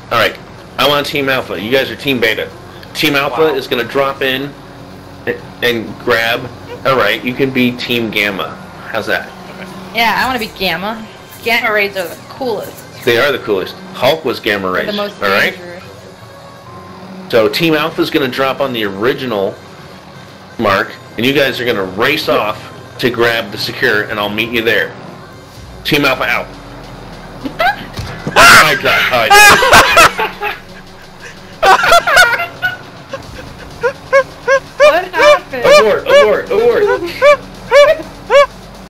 Alright, I want Team Alpha. You guys are Team Beta. Team Alpha is going to drop in and grab. Alright, you can be Team Gamma. How's that? Yeah, I want to be Gamma. Gamma rays are the coolest. They are the coolest. Hulk was Gamma rays. The most Alright? dangerous. So Team Alpha is going to drop on the original mark, and you guys are going to race off to grab the secure, and I'll meet you there. Team Alpha out. Oh my god.